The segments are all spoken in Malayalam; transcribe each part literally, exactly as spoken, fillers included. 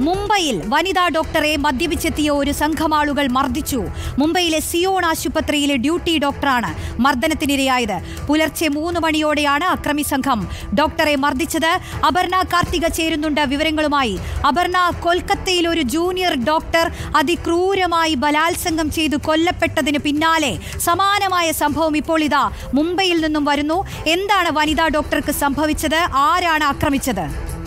മുംബൈയിൽ വനിതാ ഡോക്ടറെ മദ്യപിച്ചെത്തിയ ഒരു സംഘം ആളുകൾ മർദ്ദിച്ചു. മുംബൈയിലെ സിയോൺ ആശുപത്രിയിലെ ഡ്യൂട്ടി ഡോക്ടറാണ് മർദ്ദനത്തിനിരയായത്. പുലർച്ചെ മൂന്ന് മണിയോടെയാണ് അക്രമി സംഘം ഡോക്ടറെ മർദ്ദിച്ചത്. അപർണ കാർത്തിക ചേരുന്നുണ്ട് വിവരങ്ങളുമായി. അപർണ, കൊൽക്കത്തയിൽ ഒരു ജൂനിയർ ഡോക്ടർ അതിക്രൂരമായി ബലാത്സംഗം ചെയ്തു കൊല്ലപ്പെട്ടതിന് പിന്നാലെ സമാനമായ സംഭവം ഇപ്പോൾ ഇതാ മുംബൈയിൽ നിന്നും വരുന്നു. എന്താണ് വനിതാ ഡോക്ടർക്ക് സംഭവിച്ചത്? ആരാണ് ആക്രമിച്ചത്?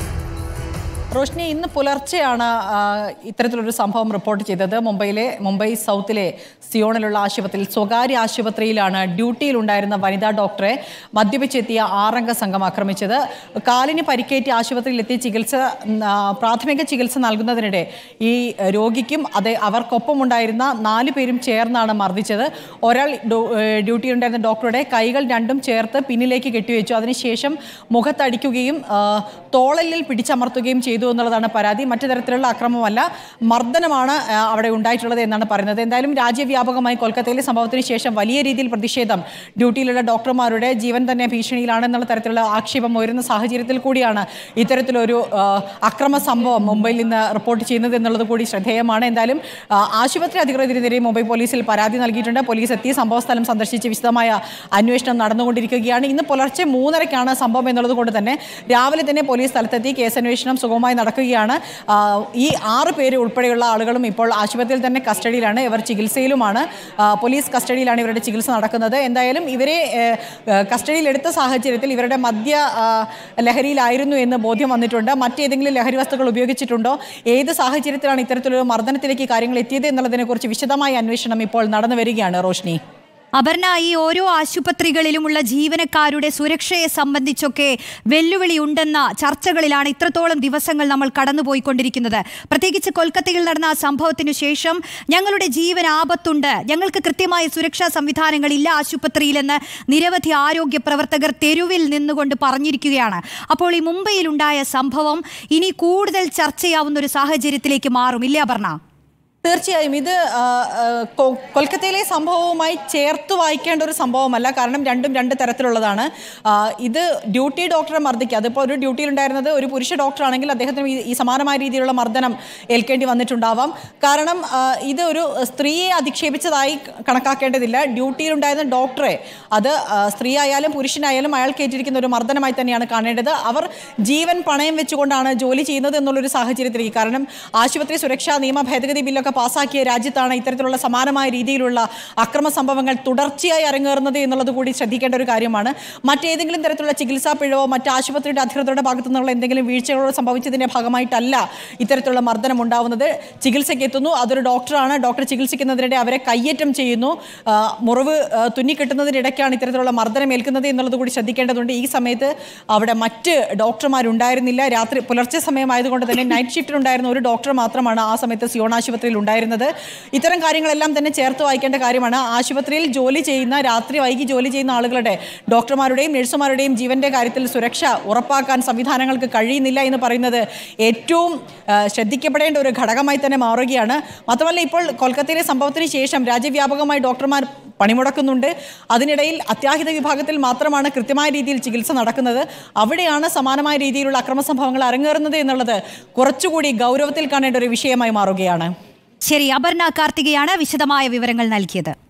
റോഷ്നി, ഇന്ന് പുലർച്ചെയാണ് ഇത്തരത്തിലൊരു സംഭവം റിപ്പോർട്ട് ചെയ്തത്. മുംബൈയിലെ മുംബൈ സൗത്തിലെ സിയോണിലുള്ള ആശുപത്രിയിൽ, സ്വകാര്യ ആശുപത്രിയിലാണ് ഡ്യൂട്ടിയിലുണ്ടായിരുന്ന വനിതാ ഡോക്ടറെ മദ്യപിച്ചെത്തിയ ആറംഗ സംഘം ആക്രമിച്ചത്. കാലിന് പരിക്കേറ്റ് ആശുപത്രിയിലെത്തി ചികിത്സ പ്രാഥമിക ചികിത്സ നൽകുന്നതിനിടെ ഈ രോഗിക്കും അത് അവർക്കൊപ്പമുണ്ടായിരുന്ന നാല് പേരും ചേർന്നാണ് മർദ്ദിച്ചത്. ഒരാൾ ഡ്യൂട്ടിയിലുണ്ടായിരുന്ന ഡോക്ടറുടെ കൈകൾ രണ്ടും ചേർത്ത് പിന്നിലേക്ക് കെട്ടിവെച്ചു. അതിനുശേഷം മുഖത്തടിക്കുകയും തോളലിൽ പിടിച്ചമർത്തുകയും ചെയ്തു എന്നുള്ളതാണ് പരാതി. മറ്റു തരത്തിലുള്ള അക്രമമല്ല, മർദ്ദനമാണ് അവിടെ ഉണ്ടായിട്ടുള്ളത് എന്നാണ് പറയുന്നത്. എന്തായാലും രാജ്യവ്യാപകമായി കൊൽക്കത്തയിലെ സംഭവത്തിന് ശേഷം വലിയ രീതിയിൽ പ്രതിഷേധം, ഡ്യൂട്ടിയിലുള്ള ഡോക്ടർമാരുടെ ജീവൻ തന്നെ ഭീഷണിയിലാണെന്നുള്ള തരത്തിലുള്ള ആക്ഷേപം ഉയരുന്ന സാഹചര്യത്തിൽ കൂടിയാണ് ഇത്തരത്തിലൊരു അക്രമ സംഭവം മുംബൈയിൽ നിന്ന് റിപ്പോർട്ട് ചെയ്യുന്നത് എന്നുള്ളത് കൂടി ശ്രദ്ധേയമാണ്. എന്തായാലും ആശുപത്രി അധികൃതരെതിരെ മുംബൈ പോലീസിൽ പരാതി നൽകിയിട്ടുണ്ട്. പോലീസ് എത്തി സംഭവസ്ഥലം സന്ദർശിച്ച് വിശദമായ അന്വേഷണം നടന്നുകൊണ്ടിരിക്കുകയാണ്. ഇന്ന് പുലർച്ചെ മൂന്നരയ്ക്കാണ് സംഭവം എന്നുള്ളത് കൊണ്ട് തന്നെ രാവിലെ തന്നെ പോലീസ് സ്ഥലത്തെത്തി കേസന്വേഷണം സുഗമമായി നടക്കുകയാണ്. ഈ ആറ് പേര് ഉൾപ്പെടെയുള്ള ആളുകളും ഇപ്പോൾ ആശുപത്രിയിൽ തന്നെ കസ്റ്റഡിയിലാണ്. ഇവർ ചികിത്സയിലുമാണ്. പോലീസ് കസ്റ്റഡിയിലാണ് ഇവരുടെ ചികിത്സ നടക്കുന്നത്. എന്തായാലും ഇവരെ കസ്റ്റഡിയിലെടുത്ത സാഹചര്യത്തിൽ ഇവരുടെ മദ്യ ലഹരിയിലായിരുന്നു എന്ന് ബോധ്യം വന്നിട്ടുണ്ട്. മറ്റേതെങ്കിലും ലഹരി വസ്തുക്കൾ ഉപയോഗിച്ചിട്ടുണ്ടോ, ഏത് സാഹചര്യത്തിലാണ് ഇത്തരത്തിലൊരു മർദ്ദനത്തിലേക്ക് കാര്യങ്ങൾ എത്തിയത് എന്നുള്ളതിനെക്കുറിച്ച് വിശദമായ അന്വേഷണം ഇപ്പോൾ നടന്നു വരികയാണ്. റോഷ്നി, അപർണ, ഈ ഓരോ ആശുപത്രികളിലുമുള്ള ജീവനക്കാരുടെ സുരക്ഷയെ സംബന്ധിച്ചൊക്കെ വെല്ലുവിളി ഉണ്ടെന്ന ചർച്ചകളിലാണ് ഇത്രത്തോളം ദിവസങ്ങൾ നമ്മൾ കടന്നുപോയിക്കൊണ്ടിരിക്കുന്നത്. പ്രത്യേകിച്ച് കൊൽക്കത്തയിൽ നടന്ന ആ സംഭവത്തിനു ശേഷം ഞങ്ങളുടെ ജീവൻ ആപത്തുണ്ട്, ഞങ്ങൾക്ക് കൃത്യമായ സുരക്ഷാ സംവിധാനങ്ങളില്ല ആശുപത്രിയിലെന്ന് നിരവധി ആരോഗ്യ പ്രവർത്തകർ തെരുവിൽ നിന്നുകൊണ്ട് പറഞ്ഞിരിക്കുകയാണ്. അപ്പോൾ ഈ മുംബൈയിലുണ്ടായ സംഭവം ഇനി കൂടുതൽ ചർച്ചയാവുന്ന ഒരു സാഹചര്യത്തിലേക്ക് മാറും, ഇല്ലേ അപർണ? തീർച്ചയായും ഇത് കൊൽക്കത്തയിലെ സംഭവവുമായി ചേർത്ത് വായിക്കേണ്ട ഒരു സംഭവമല്ല. കാരണം രണ്ടും രണ്ട് തരത്തിലുള്ളതാണ്. ഇത് ഡ്യൂട്ടി ഡോക്ടറെ മർദ്ദിക്കുക, അതിപ്പോൾ ഒരു ഡ്യൂട്ടിയിലുണ്ടായിരുന്നത് ഒരു പുരുഷ ഡോക്ടറാണെങ്കിൽ അദ്ദേഹത്തിന് ഈ സമാനമായ രീതിയിലുള്ള മർദ്ദനം ഏൽക്കേണ്ടി വന്നിട്ടുണ്ടാവാം. കാരണം ഇത് ഒരു സ്ത്രീയെ അധിക്ഷേപിച്ചതായി കണക്കാക്കേണ്ടതില്ല. ഡ്യൂട്ടിയിലുണ്ടായിരുന്ന ഡോക്ടറെ, അത് സ്ത്രീ ആയാലും പുരുഷനായാലും അയാൾക്ക് ഏറ്റിരിക്കുന്ന ഒരു മർദ്ദനമായി തന്നെയാണ് കാണേണ്ടത്. അവർ ജീവൻ പണയം വെച്ചുകൊണ്ടാണ് ജോലി ചെയ്യുന്നത് എന്നുള്ളൊരു സാഹചര്യത്തിലേക്ക്, കാരണം ആശുപത്രി സുരക്ഷാ നിയമ ഭേദഗതി ബില്ലൊക്കെ പാസാക്കിയ രാജ്യത്താണ് ഇത്തരത്തിലുള്ള സമാനമായ രീതിയിലുള്ള അക്രമ സംഭവങ്ങൾ തുടർച്ചയായി അരങ്ങേറുന്നത് എന്നുള്ളത് കൂടി ശ്രദ്ധിക്കേണ്ട ഒരു കാര്യമാണ്. മറ്റേതെങ്കിലും തരത്തിലുള്ള ചികിത്സാ പിഴവോ മറ്റ് ആശുപത്രിയുടെ അധികൃതരുടെ ഭാഗത്തു നിന്നുള്ള എന്തെങ്കിലും വീഴ്ചകളോ സംഭവിച്ചതിൻ്റെ ഭാഗമായിട്ടല്ല ഇത്തരത്തിലുള്ള മർദ്ദനം ഉണ്ടാവുന്നത്. ചികിത്സയ്ക്ക് എത്തുന്നു, അതൊരു ഡോക്ടറാണ്, ഡോക്ടർ ചികിത്സിക്കുന്നതിനിടെ അവരെ കയ്യേറ്റം ചെയ്യുന്നു, മുറിവ് തുന്നിക്കെട്ടുന്നതിനിടയ്ക്കാണ് ഇത്തരത്തിലുള്ള മർദ്ദനം ഏൽക്കുന്നത് എന്നുള്ളത് കൂടി ശ്രദ്ധിക്കേണ്ടതുണ്ട്. ഈ സമയത്ത് അവിടെ മറ്റ് ഡോക്ടർമാരുണ്ടായിരുന്നില്ല. രാത്രി പുലർച്ചെ സമയമായതുകൊണ്ട് തന്നെ നൈറ്റ് ഷിഫ്റ്റിലുണ്ടായിരുന്ന ഒരു ഡോക്ടർ മാത്രമാണ് ആ സമയത്ത് സിയോൺ ആശുപത്രിയിൽ ഉണ്ടായിരുന്നത്. ഇത്തരം കാര്യങ്ങളെല്ലാം തന്നെ ചേർത്ത് വായിക്കേണ്ട കാര്യമാണ്. ആശുപത്രിയിൽ ജോലി ചെയ്യുന്ന, രാത്രി വൈകി ജോലി ചെയ്യുന്ന ആളുകളുടെ, ഡോക്ടർമാരുടെയും നഴ്സുമാരുടെയും ജീവന്റെ കാര്യത്തിൽ സുരക്ഷ ഉറപ്പാക്കാൻ സംവിധാനങ്ങൾക്ക് കഴിയുന്നില്ല എന്ന് പറയുന്നത് ഏറ്റവും ശ്രദ്ധിക്കപ്പെടേണ്ട ഒരു ഘടകമായി തന്നെ മാറുകയാണ്. മാത്രമല്ല, ഇപ്പോൾ കൊൽക്കത്തയിലെ സംഭവത്തിന് ശേഷം രാജ്യവ്യാപകമായി ഡോക്ടർമാർ പണിമുടക്കുന്നുണ്ട്. അതിനിടയിൽ അത്യാഹിത വിഭാഗത്തിൽ മാത്രമാണ് കൃത്യമായ രീതിയിൽ ചികിത്സ നടക്കുന്നത്. അവിടെയാണ് സമാനമായ രീതിയിലുള്ള അക്രമ സംഭവങ്ങൾ അരങ്ങേറുന്നത് എന്നുള്ളത് കുറച്ചുകൂടി ഗൗരവത്തിൽ കാണേണ്ട ഒരു വിഷയമായി മാറുകയാണ്. ശരി, അപർണ കാർത്തികയാണ് വിശദമായ വിവരങ്ങൾ നൽകിയത്.